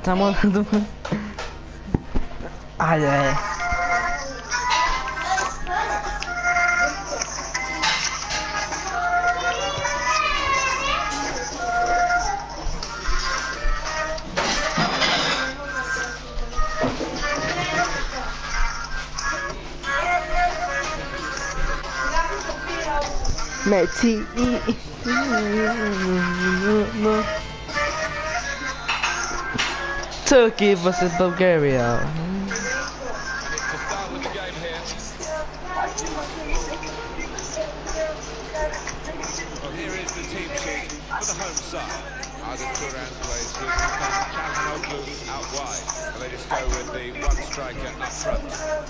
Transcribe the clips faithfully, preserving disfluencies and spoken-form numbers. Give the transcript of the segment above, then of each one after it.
Estamos dando... Ay, ay. Messi. Turkey versus Bulgaria. Well, here is the team sheet for the home side. Arda Turan plays with Çalhanoğlu out wide, and they just go with the one striker up front.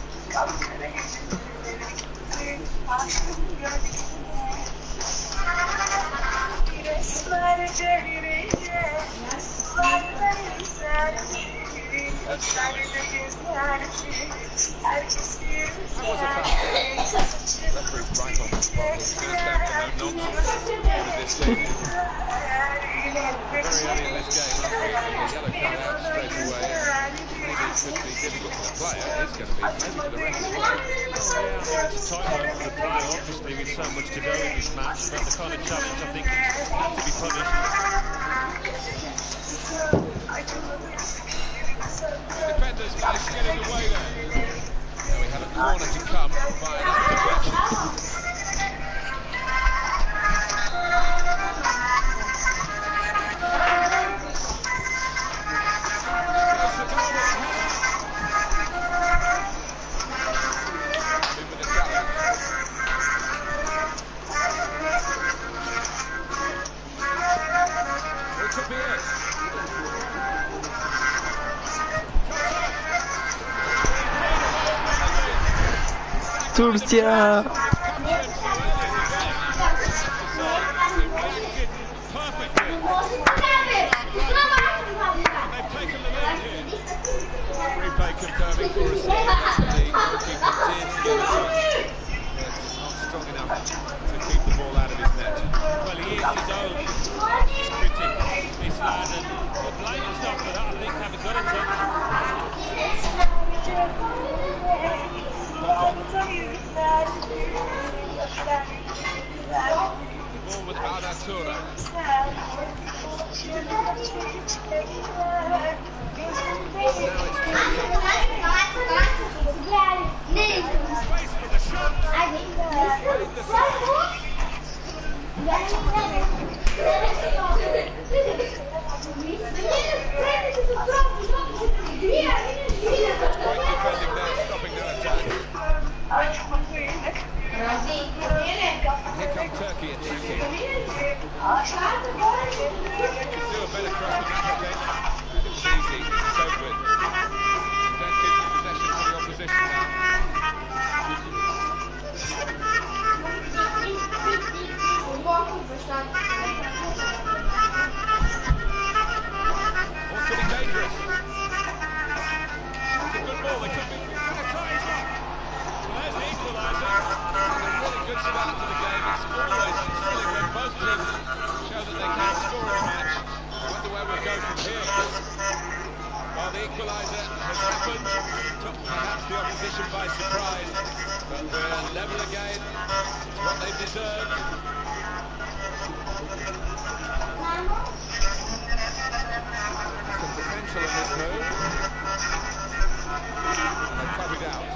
Obviously with so much to go in this match, but the kind of challenge I think has to be punished. Defenders managed to get in the way there. Now we have a corner to come via that deflection. Turcia. Replay confirming for us. The goalkeeper did get a touch, but not strong enough to keep the ball out of his net. Well, he is his own critic, this lad, and the blame himself for that, I think, having got a touch. The ball with Arda Turan. Space for the shot. Great defending there, stopping their attack. Here come Turkey attacking. Could do a better cross than that, I think. It's easy to cope with. Presented possession for the opposition now. All pretty dangerous. It's a good ball. They could be in a tight spot. Well, there's the equaliser. A really good start to the game. It's always thrilling when both teams show that they can score a match. I wonder where we'll go from here. Well, the equaliser has happened. Took perhaps the opposition by surprise. But we're level again. It's what they've deserved. Some potential in this move. And they cut it out.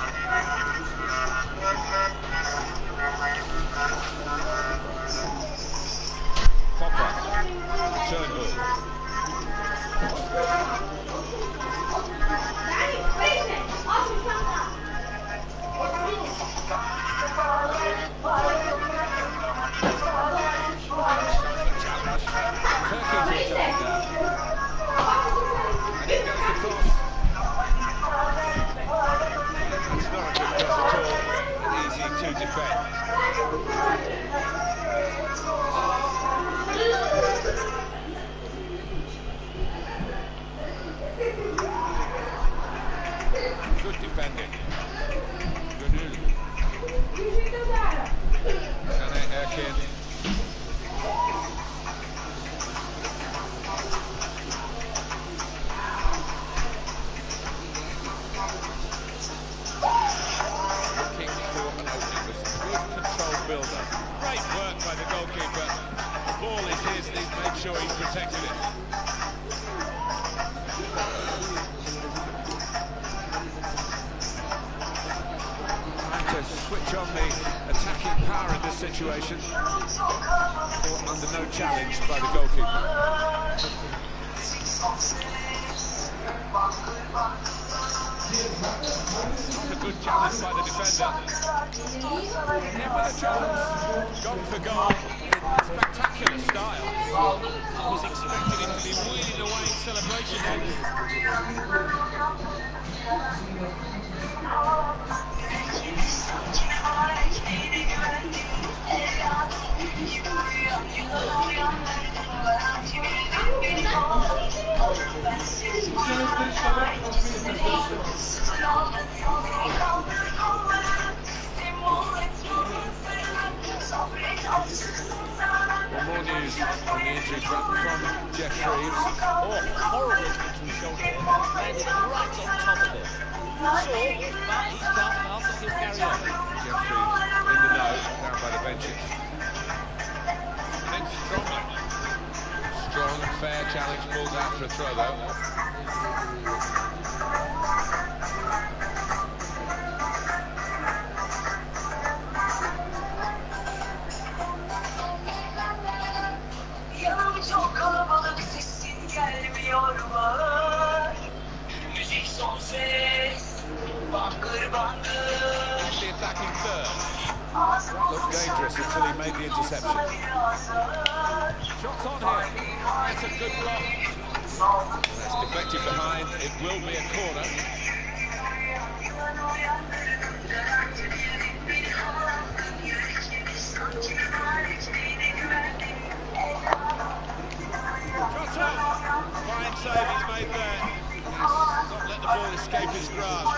Popper. Turnbull. Turkey to attack now. And it goes to cross. It's not a good cross at all. protected it. Trying to switch on the attacking power in this situation. Under no challenge by the goalkeeper. Not a good challenge by the defender. Never the chance. Gone for goal in spectacular style. I was expecting him to be wheeling away in celebration then. Well, more news on the injury front from Jeff Reeves. Oh, horrible injury shoulder. Landed right on top of it. Sore, but he's done enough and he'll carry on. Jeff Reeves in the know, down by the benches. Then Strong. Strong, fair challenge, pulled out for a throw though. Çok kalabalık sesin gelmiyor var. Müzik son ses, bangır bangır. The attacking third. Looked dangerous until he made the interception. Shots on here. That's a good block. That's deflected behind. It will be a corner. Shot on. Fine save he's made there. He's not let the ball escape his grasp.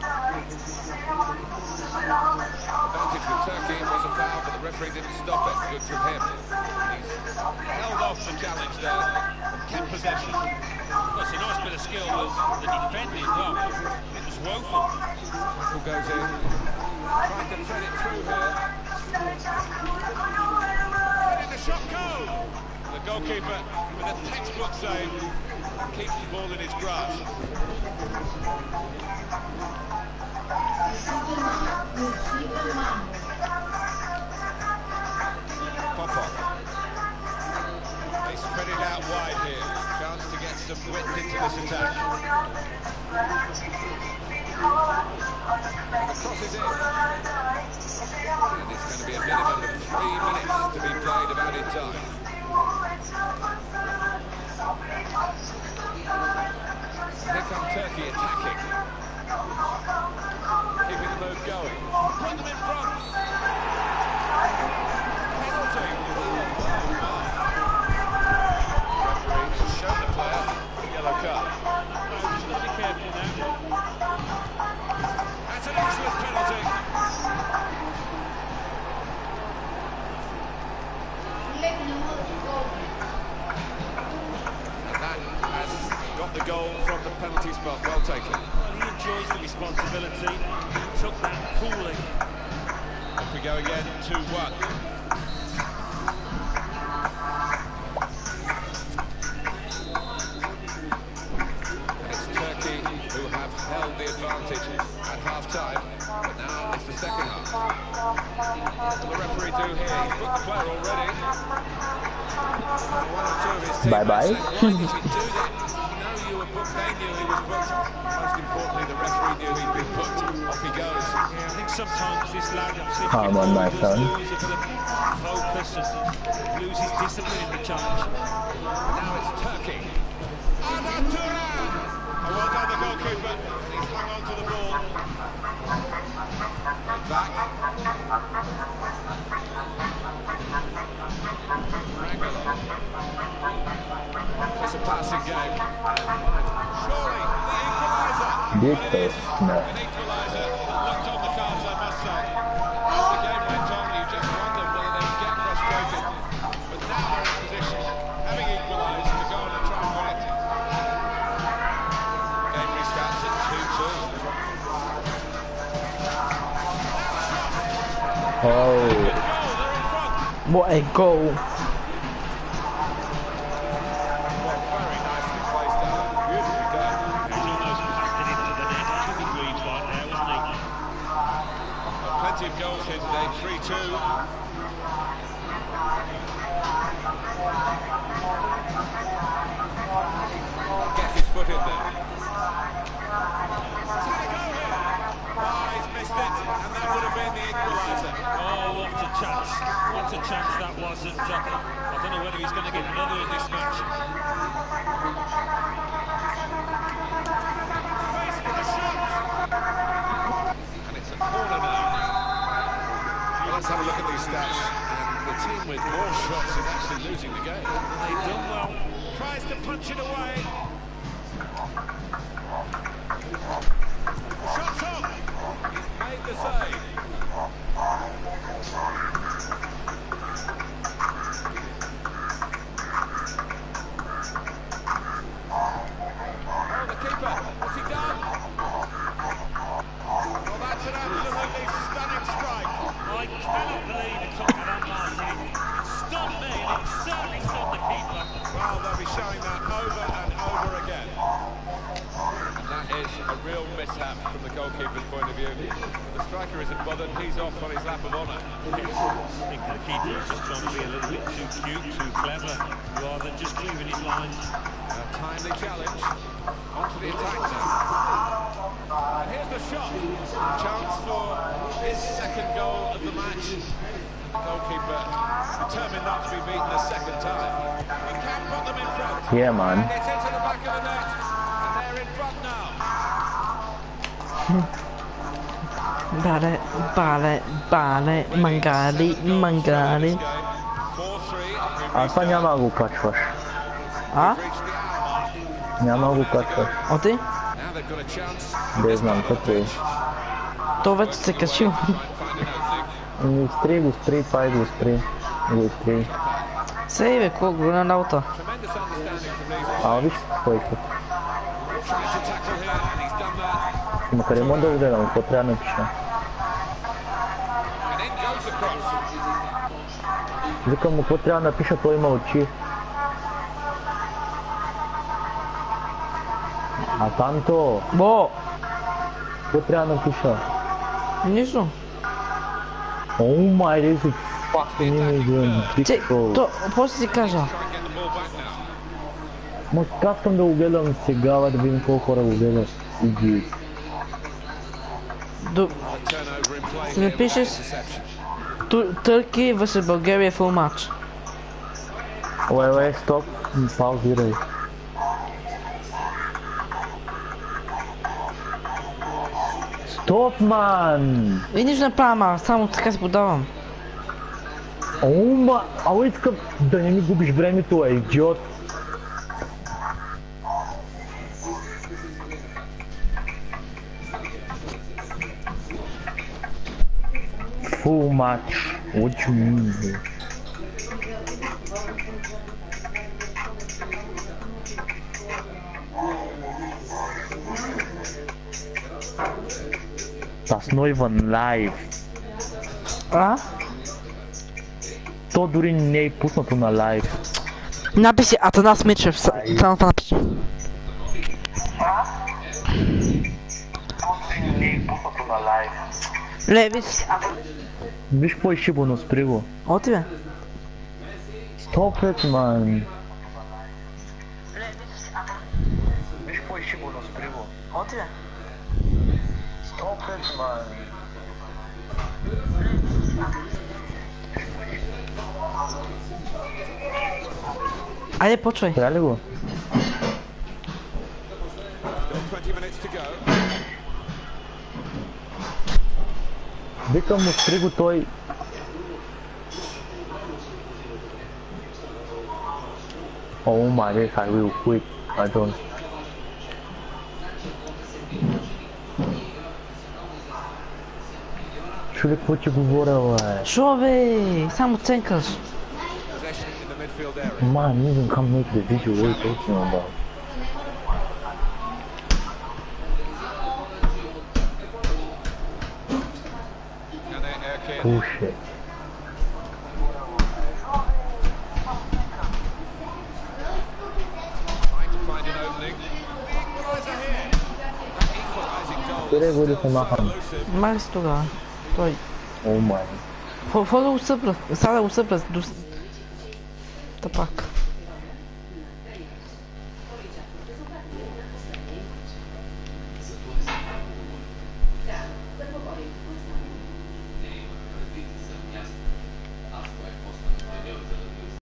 Advantage for Turkey. It was a foul, but the referee didn't stop it. Good from him. He's held off the challenge there and kept possession. Well, it's a nice bit of skill with the defending. Well, it was woeful. Tackle goes in. Trying to thread it through here. And the shot goes. The goalkeeper with a textbook save keeps the ball in his grasp. Popov. They spread it out wide here. Chance to get some width into this attack. And the cross is in. And it's going to be a minimum of three minutes to be played about in time. Here come Turkey attacking. Keeping the move going. Put them in front. Penalty. Referee has shown the player the yellow card. Just got to be careful now. That's an excellent penalty. And that has got the goal from the penalty spot. Well taken. Well, he enjoys the responsibility. He took that coolly. Off we go again, two one. It's Turkey who have held the advantage at half-time, but now it's the second half. What will the referee do here? He's booked the player already. One or two of his teammates Bye-bye. said, why did you do that? You know you were booked, they knew he was booked. Most importantly, the referee knew he'd been booked. Off he goes. Yeah, I think sometimes this lad seems Calm on, my son. lose a bit of focus and lose his discipline in the challenge. Now it's Turkey. Arda Turan! Oh, well done, the goalkeeper. He's hung on to the ball. And back. Rangelov. It's a passing game. Surely, the equaliser. Big It face, is. no. An equaliser that looked on the cards, I must say. As the game went on, you just wondered whether they would get frustrated. But now they're in position, having equalised, to go on and try and win it. Game restarts at two two. Oh, Goal, they're in front. what a goal. here today, three two. Gets his foot in there. He's had a go here. Oh, he's missed it, and that would have been the equaliser. Oh, what a chance. What a chance that was. And uh, I don't know whether he's going to get another in this match. Space for the shot. And it's a corner now. Well, let's have a look at these stats. And the team with more shots is actually losing the game. They've done well. Tries to punch it away. Shot's on. He's made the save. Oh, the keeper. What's he done? Well, that's an absolutely stunning strike. I cannot believe it took that on, Martin. It stunned me, and it certainly stunned the keeper. Well, they'll be showing that over and over again. And that is a real mishap from the goalkeeper's point of view. The striker isn't bothered, he's off on his lap of honour. Yes, I think the keeper is just trying to be a little bit too cute, too clever, rather than just clearing his lines. A timely challenge. Onto the attack now. And here's the shot. Chance for his second goal of the match. Goalkeeper determined not to be beaten a second time. He can put them in front. Yeah, man. And it's into the back of the net. And they're in front now. Bale, bale, bale, magari, magari. four three. Asta nie ma go kačvaš. A? Няма го качваш. O ty? Now they've got a chance. Не знам, какво е. To вече се качил. Find an opening. Го спри, го спри, пай го спри. Го спри. Сей бе, колко голяма работа. Tremendous understanding from these. А, виж кой е. Trying to tackle here, and he's done that. Ма къде мога да го гледам, какво трябва да напиша? And in goes the cross. Викам му, какво трябва да напиша, той има очи. А танто, Бо, какво трябва да напиша? нищо. О май, this is fucking image, Че, дико. то, после си кажа. Try and get the ball back now. Ма искам да го гледам сега, да видим колко хора го гледат. Иди. До, Turnover in play. ще напишеш Turkey versus Bulgaria full match. Уе, уе, стоп, паузирай. Стоп, ман! И нищо не правя, ма, само така се подавам. О, ма, ало искам да не ми губиш времето, е, идиот. Full match. What you mean, bro? That's not even live. А? То дори не е пуснато на лайв. Напиши Атанас Мичев, само това напиши. Не е пуснато на лайв. Ле, виж. Виж какво е шибано, спри го. Оти бе. Stop it, man. Виж какво е шибано, спри го. Оти бе. Stop it, man. Айде, почвай. Трябва ли го? Still twenty minutes to go. Викам му, спри го той. Oh my god, I will quit. I don't. Чули какво ти говоря, бе? Шо бе? Само ценкаш. Possession in the midfield area. Man, even come make the video what you talking about. Nane Erkin. Bullshit. Trying to find an opening. The equaliser here. That equalising goal. Къде го да се махам? Elusive. Мах си тогава. Той. Oh my. Fă- Fă-l U S Plus, sala U S Plus, dus... Tăpac.